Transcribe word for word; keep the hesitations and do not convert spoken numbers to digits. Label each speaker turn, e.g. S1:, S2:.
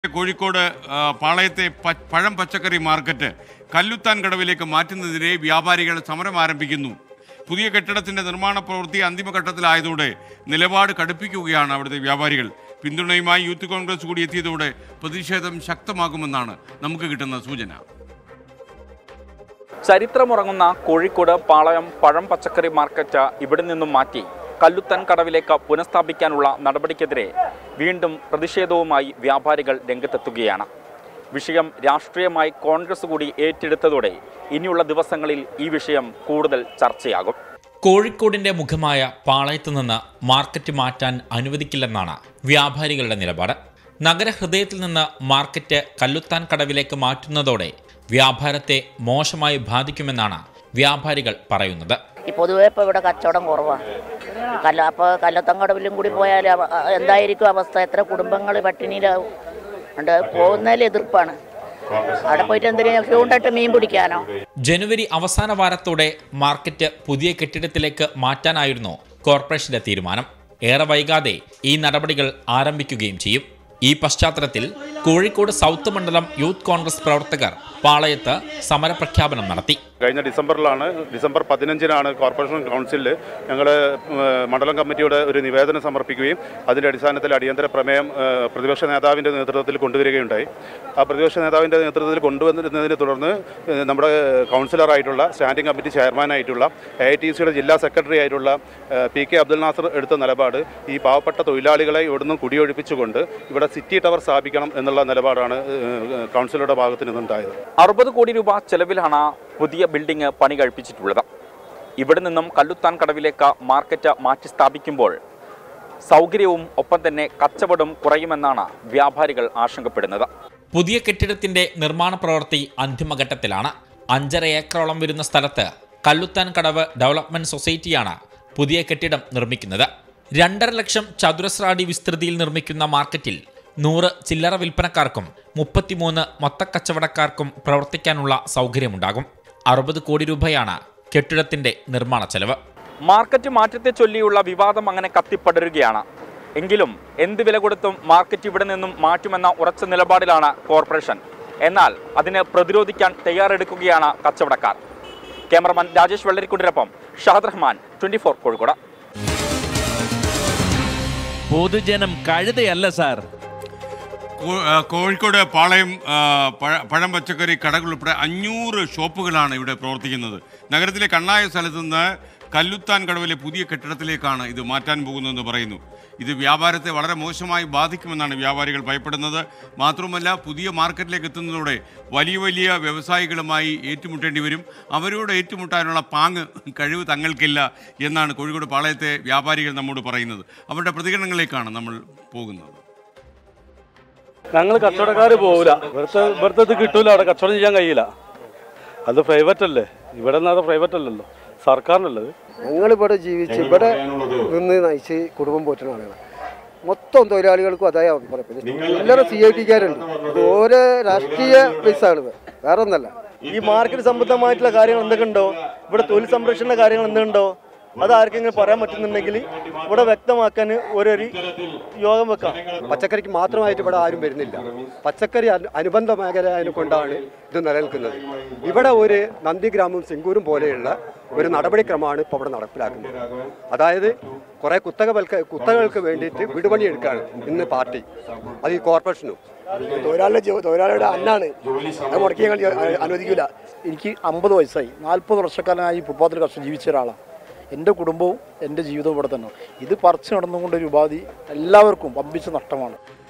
S1: കോഴിക്കോട് പാളയത്തെ പഴം പച്ചക്കറി മാർക്കറ്റ് കല്ലുത്താൻ കടവിലേക്ക് മാറ്റുന്നതിനെ വ്യാപാരികൾ സമരം ആരംഭിക്കുന്നു. പുതിയ കെട്ടിടത്തിന്റെ നിർമ്മാണ പ്രവൃത്തി അന്തിമഘട്ടത്തിലായതോടെ നിലപാട് കടുപ്പിക്കുകയാണ് അവിടുത്തെ വ്യാപാരികൾ. പിന്തുണയുമായി യൂത്ത് കോൺഗ്രസ് കൂടി എത്തിയതോടെ പ്രതിഷേധം ശക്തമാകുമെന്നാണ് നമുക്ക് കിട്ടുന്ന സൂചന.
S2: ചരിത്രമുറങ്ങുന്ന കോഴിക്കോട് പാളയം പഴം പച്ചക്കറി മാർക്കറ്റ് ഇവിടെ നിന്നും മാറ്റി കല്ലുത്താൻ കടവിലേക്ക് പുനഃസ്ഥാപിക്കാനുള്ള നടപടിക്കെതിരെ വീണ്ടും പ്രതിഷേധവുമായി വ്യാപാരികൾ രംഗത്തെത്തുകയാണ്. വിഷയം രാഷ്ട്രീയമായി കോൺഗ്രസ് കൂടി ഏറ്റെടുത്തതോടെ ഇനിയുള്ള ദിവസങ്ങളിൽ ഈ വിഷയം കൂടുതൽ ചർച്ചയാകും.
S3: കോഴിക്കോടിന്റെ മുഖമായ പാളയത്ത് നിന്ന് മാർക്കറ്റ് മാറ്റാൻ അനുവദിക്കില്ലെന്നാണ് വ്യാപാരികളുടെ നിലപാട്. നഗരഹൃദയത്തിൽ നിന്ന് മാർക്കറ്റ് കല്ലുത്താൻ കടവിലേക്ക് മാറ്റുന്നതോടെ വ്യാപാരത്തെ മോശമായി ബാധിക്കുമെന്നാണ് വ്യാപാരികൾ പറയുന്നത്.
S4: പൊതുവെ ഇപ്പോൾ ഇവിടെ കച്ചവടം കുറവാണ്. കല്ല അപ്പോൾ കല്ലത്തം കടവിലും കൂടി പോയാൽ എന്തായിരിക്കും അവസ്ഥ? എത്ര കുടുംബങ്ങൾ പട്ടിണിയിലാവും. ഉണ്ട് പോകുന്നതിൽ എതിർപ്പാണ്. അവിടെ പോയിട്ട് എന്തെങ്കിലും ചൂണ്ടിട്ട് മീൻ പിടിക്കാനോ?
S3: ജനുവരി അവസാന വാരത്തോടെ മാർക്കറ്റ് പുതിയ കെട്ടിടത്തിലേക്ക് മാറ്റാനായിരുന്നു കോർപ്പറേഷന്റെ തീരുമാനം. ഏറെ വൈകാതെ ഈ നടപടികൾ ആരംഭിക്കുകയും ചെയ്യും. ഈ പശ്ചാത്തലത്തിൽ കോഴിക്കോട് സൗത്ത് മണ്ഡലം യൂത്ത് കോൺഗ്രസ് പ്രവർത്തകർ പാളയത്ത് സമരപ്രഖ്യാപനം നടത്തി.
S5: കഴിഞ്ഞ ഡിസംബറിലാണ് ഡിസംബർ പതിനഞ്ചിനാണ് കോർപ്പറേഷൻ കൗൺസിലിൽ ഞങ്ങൾ മണ്ഡലം കമ്മിറ്റിയുടെ ഒരു നിവേദനം സമർപ്പിക്കുകയും അതിൻ്റെ അടിസ്ഥാനത്തിൽ അടിയന്തര പ്രമേയം പ്രതിപക്ഷ നേതാവിൻ്റെ നേതൃത്വത്തിൽ കൊണ്ടുവരികയുണ്ടായി. ആ പ്രതിപക്ഷ നേതാവിൻ്റെ നേതൃത്വത്തിൽ കൊണ്ടുവന്നിരുന്നതിനെ തുടർന്ന് നമ്മുടെ കൗൺസിലറായിട്ടുള്ള സ്റ്റാൻഡിംഗ് കമ്മിറ്റി ചെയർമാനായിട്ടുള്ള എ ഐ ടി സിയുടെ ജില്ലാ സെക്രട്ടറി ആയിട്ടുള്ള പി കെ അബ്ദുൽ നാസർ എടുത്ത നിലപാട് ഈ പാവപ്പെട്ട തൊഴിലാളികളെ ഇവിടുന്ന് കുടിയൊഴിപ്പിച്ചുകൊണ്ട് ഇവിടെ സിറ്റി ടവർ സ്ഥാപിക്കണം എന്നുള്ള നിലപാടാണ് കൗൺസിലറുടെ ഭാഗത്ത് നിന്നുണ്ടായത്.
S2: അറുപത് കോടി രൂപ ചെലവിലാണ് പുതിയ ബിൽഡിംഗ് പണി കഴിപ്പിച്ചിട്ടുള്ളത്. ഇവിടെ നിന്നും കല്ലുത്താൻ കടവിലേക്ക് മാർക്കറ്റ് മാറ്റി സ്ഥാപിക്കുമ്പോൾ സൗകര്യവും ഒപ്പം തന്നെ കച്ചവടം കുറയുമെന്നാണ് വ്യാപാരികൾ ആശങ്കപ്പെടുന്നത്.
S3: പുതിയ കെട്ടിടത്തിന്റെ നിർമ്മാണ പ്രവൃത്തി അന്തിമഘട്ടത്തിലാണ്. അഞ്ചര ഏക്കറോളം വരുന്ന സ്ഥലത്ത് കല്ലുത്താൻ കടവ് ഡെവലപ്മെന്റ് സൊസൈറ്റിയാണ് പുതിയ കെട്ടിടം നിർമ്മിക്കുന്നത്. രണ്ടര ലക്ഷം ചതുരശ്ര അടി വിസ്തൃതിയിൽ നിർമ്മിക്കുന്ന മാർക്കറ്റിൽ നൂറ് ചില്ലറ വിൽപ്പനക്കാർക്കും മുപ്പത്തിമൂന്ന് മൊത്തക്കച്ചവടക്കാർക്കും പ്രവർത്തിക്കാനുള്ള സൗകര്യമുണ്ടാകും. അറുപത് കോടി രൂപയാണ് കെട്ടിടത്തിന്റെ നിർമ്മാണ ചെലവ്.
S2: മാർക്കറ്റ് മാറ്റത്തെ ചൊല്ലിയുള്ള വിവാദം അങ്ങനെ കത്തിപ്പടരുകയാണ്. എങ്കിലും എന്ത് വില കൊടുത്തും മാർക്കറ്റ് ഇവിടെ നിന്നും മാറ്റുമെന്ന ഉറച്ച നിലപാടിലാണ് കോർപ്പറേഷൻ. എന്നാൽ അതിനെ പ്രതിരോധിക്കാൻ തയ്യാറെടുക്കുകയാണ് കച്ചവടക്കാർ. ക്യാമറമാൻ രാജേഷ് വെള്ളരിക്കുണ്ടിനൊപ്പം ഷാദ് റഹ്മാൻ, ട്വന്റി ഫോർ കോഴിക്കോട്.
S6: പൊതുജനം കഴുതയല്ല സാർ.
S1: കോഴിക്കോട് പാളയം പഴം പച്ചക്കറി കടകൾ ഉൾപ്പെടെ അഞ്ഞൂറ് ഷോപ്പുകളാണ് ഇവിടെ പ്രവർത്തിക്കുന്നത്. നഗരത്തിലെ കണ്ണായ സ്ഥലത്ത് നിന്ന് കല്ലുത്താൻ കടവിലെ പുതിയ കെട്ടിടത്തിലേക്കാണ് ഇത് മാറ്റാൻ പോകുന്നതെന്ന് പറയുന്നു. ഇത് വ്യാപാരത്തെ വളരെ മോശമായി ബാധിക്കുമെന്നാണ് വ്യാപാരികൾ ഭയപ്പെടുന്നത്. മാത്രമല്ല, പുതിയ മാർക്കറ്റിലേക്ക് എത്തുന്നതോടെ വലിയ വലിയ വ്യവസായികളുമായി ഏറ്റുമുട്ടേണ്ടി വരും. അവരോട് ഏറ്റുമുട്ടാനുള്ള പാങ്ങ് കഴിവ് തങ്ങൾക്കില്ല എന്നാണ് കോഴിക്കോട് പാളയത്തെ വ്യാപാരികൾ നമ്മോട് പറയുന്നത്. അവരുടെ പ്രതികരണങ്ങളിലേക്കാണ് നമ്മൾ പോകുന്നത്.
S7: ഞങ്ങൾ കച്ചവടക്കാർ പോകില്ല. ഇവിടുത്തെ ഇവിടുത്തെ കിട്ടൂല. അവിടെ കച്ചവടം ചെയ്യാൻ കഴിയില്ല. അത് പ്രൈവറ്റ് അല്ലേ. ഇവിടെ നിന്ന് അത് പ്രൈവറ്റ് അല്ലല്ലോ, സർക്കാരിനുള്ളത്.
S8: ഞങ്ങളിവിടെ ജീവിച്ച് ഇവിടെ നിന്ന് നയിച്ച് കുടുംബം പോറ്റുന്ന ആളുകൾ മൊത്തം തൊഴിലാളികൾക്കും അതായത് അഭിപ്രായം. എല്ലാവരും സി ഐ ടിക്കാരുണ്ട്. ഇത് ഓരോ രാഷ്ട്രീയ ബേസാണ്, വേറെ ഒന്നല്ല.
S9: ഈ മാർക്കറ്റ് സംബന്ധമായിട്ടുള്ള കാര്യങ്ങൾ എന്തൊക്കെ ഉണ്ടോ, ഇവിടെ തൊഴിൽ സംരക്ഷണ കാര്യങ്ങൾ എന്തുണ്ടോ, അത് ആർക്കെങ്കിലും പറയാൻ പറ്റുന്നുണ്ടെങ്കിൽ ഇവിടെ വ്യക്തമാക്കാൻ ഓരോരു യോഗം വെക്കാം.
S8: പച്ചക്കറിക്ക് മാത്രമായിട്ട് ഇവിടെ ആരും വരുന്നില്ല. പച്ചക്കറി അനുബന്ധ മേഖല കൊണ്ടാണ് ഇത് നിലനിൽക്കുന്നത്. ഇവിടെ ഒരു നന്ദിഗ്രാമം സിംഗൂരും പോലെയുള്ള ഒരു നടപടിക്രമമാണ് ഇപ്പോൾ ഇവിടെ നടപ്പിലാക്കുന്നത്. അതായത് കുറേ കുത്തകവൽക്ക കുത്തകൾക്ക് വേണ്ടിയിട്ട് വിടുപണി എടുക്കുകയാണ് ഇന്ന് പാർട്ടി, അത് ഈ കോർപ്പറേഷനും.
S9: തൊഴിലാളിയുടെ തൊഴിലാളിയുടെ അന്നാണ്, അത് മുടക്കി ഞങ്ങൾ അനുവദിക്കില്ല.
S10: എനിക്ക് അമ്പത് വയസ്സായി. നാൽപ്പത് വർഷക്കാലമായി ഫുട്പാത്തിൽ കർഷകർ ജീവിച്ച ഒരാളാണ്. എൻ്റെ കുടുംബവും എൻ്റെ ജീവിതവും ഇവിടെ തന്നെ. ഇത് പറിച്ചു നടന്നുകൊണ്ടൊരു ഉപാധി എല്ലാവർക്കും വമ്പിച്ച നഷ്ടമാണ്.